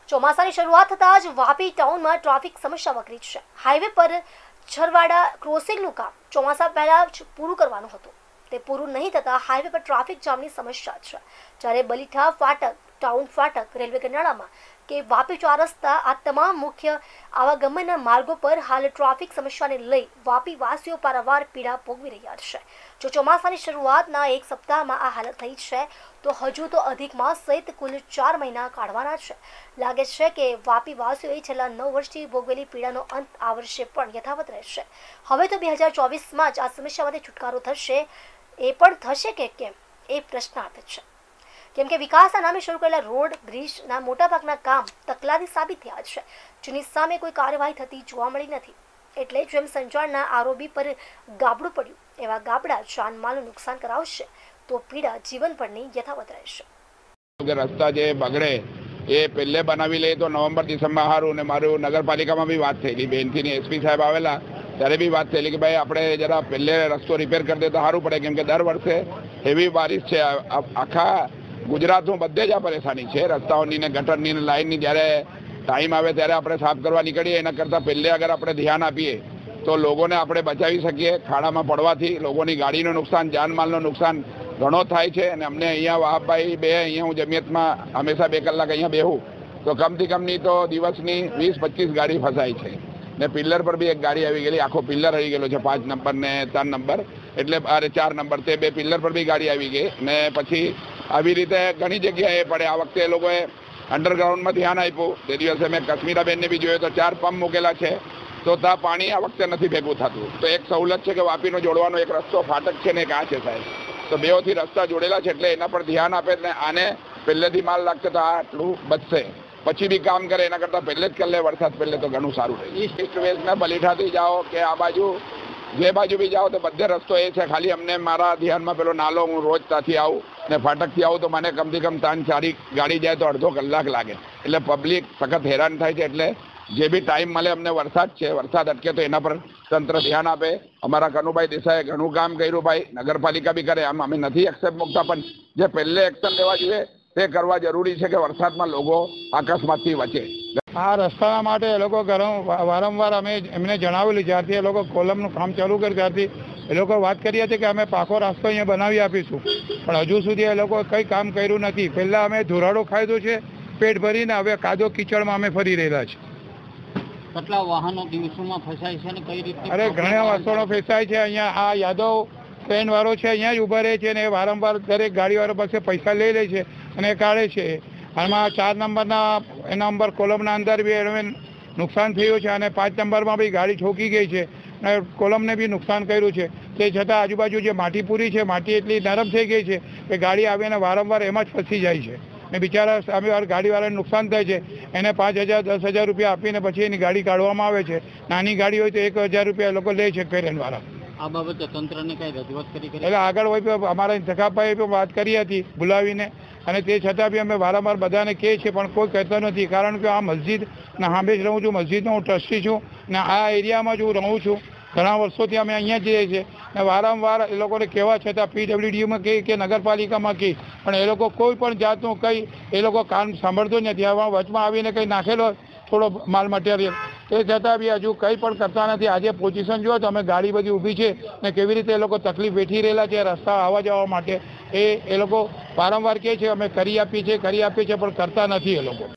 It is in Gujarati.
ચોમાસાની શરૂઆત થતાં જ વાપી ટાઉનમાં ટ્રાફિક સમસ્યા વકરી છે। હાઈવે પર છરવાડા ક્રોસિંગનું કામ ચોમાસા પહેલા જ પૂરું કરવાનું હતું, તે પૂરું નહીં થતાં હાઈવે પર ટ્રાફિક જામની સમસ્યા છે। જ્યારે બલીઠા ફાટક, ટાઉન ફાટક, રેલવે કેનાળામાં કે વાપી ચોરસ્તા આ તમામ મુખ્ય આવાગમનના માર્ગો પર હાલ ટ્રાફિક સમસ્યાને લઈ વાપી વાસીઓ પારાવાર પીડા ભોગવી રહ્યા છે। જો ચોમાસાની શરૂઆતના એક સપ્તાહમાં આ હાલત થઈ છે તો હજુ તો અધિક માસ સહિત કુલ 4 મહિના કાઢવાના છે। લાગે છે કે વાપી વાસીઓએ છેલ્લા 9 વર્ષથી ભોગવેલી પીડાનો અંત આ વર્ષે પણ યથાવત રહેશે। હવે તો 2024માં જ આ સમસ્યામાંથી છુટકારો થશે, એ પણ થશે કે કેમ એ પ્રશ્નાર્થ છે, કેમ કે વિકાસના નામે શરૂ કરેલા રોડ બ્રિજના મોટાભાગના કામ તકલાદી સાબિત થયા છે, જેની સામે કોઈ કાર્યવાહી થતી જોવા મળી નથી। એટલે જેમ સંચારના આરોપી પર ગાબડું પડ્યું એવા ગાબડા જાનમાલનું નુકસાન કરાવશે તો પીડા જીવનભરની યથાવત રહેશે। રસ્તા જે બગડે એ પહેલે બનાવી લે તો નવેમ્બર ડિસેમ્બર સારું, ને મારું નગરપાલિકામાં બી વાત થયેલી, બેનથી એસપી સાહેબ આવેલા ત્યારે બી વાત થયેલી કે ભાઈ આપણે જરા પહેલે રસ્તો રિપેર કરી દે તો સારું પડે, કેમ કે દર વર્ષે હેવી બારિશ છે। આખા ગુજરાતમાં બધે જ આ પરેશાની છે, રસ્તાઓની ને ગટરની ને લાઇનની। જ્યારે ટાઈમ આવે ત્યારે આપણે સાફ કરવા નીકળીએ, એના કરતાં પહેલે અગર આપણે ધ્યાન આપીએ તો લોકોને આપણે બચાવી શકીએ। ખાડામાં પડવાથી લોકોની ગાડીનું નુકસાન, જાનમાલનું નુકસાન ઘણો થાય છે। અને અમને અહીંયા વાહભાઈ બે અહીંયા હું જમિયતમાં હંમેશા 2 કલાક અહીંયા બેહું તો કમથી કમની તો દિવસની 20-25 ગાડી ફસાય છે, ને પિલ્લર પર બી એક ગાડી આવી ગયેલી, આખો પિલ્લર આવી ગયેલો છે 5 નંબર ને 3 નંબર, એટલે 4 નંબર તે 2 પિલ્લર પર બી ગાડી આવી ગઈ। ને પછી આવી રીતે ઘણી જગ્યાએ પડે। આ વખતે એ લોકોએ અંડરગ્રાઉન્ડમાં ધ્યાન આપ્યું। તે દિવસે મેં કશ્મીરાબેનને બી જોયો તો 4 પંપ મૂકેલા છે, તો ત્યાં પાણી આ વખતે નથી ભેગું થતું। તો એક સવલત છે કે વાપીનો જોડવાનો એક રસ્તો ફાટક છે ને એક આ છે સાહેબ, તો બેઓથી રસ્તા જોડેલા છે, એટલે એના પર ધ્યાન આપે ને આને પહેલેથી માલ લાગશે તો આટલું બચશે, પછી બી કામ કરે એના કરતાં પહેલે જ કરી લે વરસાદ પહેલે તો ઘણું સારું રહે। ઈસ્ટ વેસ્ટના બલીઠાથી જાઓ કે આ બાજુ જે બાજુ બી જાઓ તો બધે રસ્તો એ છે। ખાલી અમને મારા ધ્યાનમાં પેલો નાલો, હું રોજ ત્યાંથી આવું ને ફાટકથી આવું તો મને કમથી કમ 3-4 ગાડી જાય તો અડધો કલાક લાગે, એટલે પબ્લિક સખત હેરાન થાય છે। એટલે જે બી ટાઈમ મળે અમને વરસાદ છે, વરસાદ અટકે તો એના પર તંત્ર ધ્યાન આપે। અમારા કનુભાઈ દેસાઈએ ઘણું કામ કર્યું ભાઈ, નગરપાલિકા બી કરે, આમ અમે નથી એક્સેપ્ટ મૂકતા, પણ જે પહેલે એક્શન લેવા જોઈએ તે કરવા જરૂરી છે કે વરસાદમાં લોકો અકસ્માતથી બચે। આ રસ્તાના માટે એ લોકો વારંવાર અમે એમને જણાવેલું, જ્યારથી એ લોકો કોલમનું કામ ચાલુ કર્યું ત્યારથી એ લોકો વાત કરી હતી કે અમે પાકો રસ્તો અહીંયા બનાવી આપીશું, પણ હજુ સુધી એ લોકો કંઈ કામ કર્યું નથી। પહેલાં અમે ધોરાડો ખાધો છે પેટ ભરીને, હવે કાદો કીચડમાં અમે ફરી રહેલા છે। કેટલા વાહનો દિવસોમાં ફસાય છે ને કઈ રીતે? અરે ઘણા વાસણો ફસાય છે। અહીંયા આ યાદવ ટ્રેન વાળો છે, અહીંયા જ ઊભા રહે છે ને વારંવાર દરેક ગાડીવાળા પાસે પૈસા લઈ લે છે અને કાઢે છે। આમાં 4 નંબરના એના નંબર કોલમના અંદર બી એને નુકસાન થયું છે, અને 5 નંબરમાં બી ગાડી ઠોકી ગઈ છે અને કોલમને બી નુકસાન કર્યું છે। તે છતાં આજુબાજુ જે માટી પૂરી છે, માટી એટલી નરમ થઈ ગઈ છે કે ગાડી આવીને વારંવાર એમાં જ ફસી જાય છે, ને બિચારા સામેવાળા ગાડીવાળાને નુકસાન થાય છે। એને 5,000-10,000 રૂપિયા આપીને પછી એની ગાડી કાઢવામાં આવે છે। નાની ગાડી હોય તો 1,000 રૂપિયા લોકો લે છે ફેરનવાળા। આ બાબતે તંત્રને કઈ રજૂઆત કરી? એટલે આગળ હોય અમારા જગાભાઈએ પણ વાત કરી હતી બોલાવીને, અને તે છતાં બી અમે વારંવાર બધાને કહીએ છીએ પણ કોઈ કહેતો નથી, કારણ કે આ મસ્જિદના સામે જ રહું છું, મસ્જિદનો હું ટ્રસ્ટી છું ને આ એરિયામાં જ હું રહું છું। ઘણા વર્ષોથી અમે અહીંયા જઈએ છીએ ને વારંવાર એ લોકોને કહેવા છતાં PWDમાં કહે કે નગરપાલિકામાં કહે, પણ એ લોકો કોઈ પણ જાતનું કંઈ એ લોકો કામ સાંભળતો નથી। આમાં વચમાં આવીને કંઈ નાખેલો થોડો માલ મટીરિયલ, તે છતાં બી હજુ કંઈ પણ કરતા નથી। આજે પોઝિશન જુઓ તો અમે ગાડી બધી ઊભી છે ને કેવી રીતે એ લોકો તકલીફ વેઠી રહેલા છે રસ્તા આવવા જવા માટે। એ લોકો વારંવાર કહે છે અમે કરી આપીએ છીએ પણ કરતા નથી એ લોકો।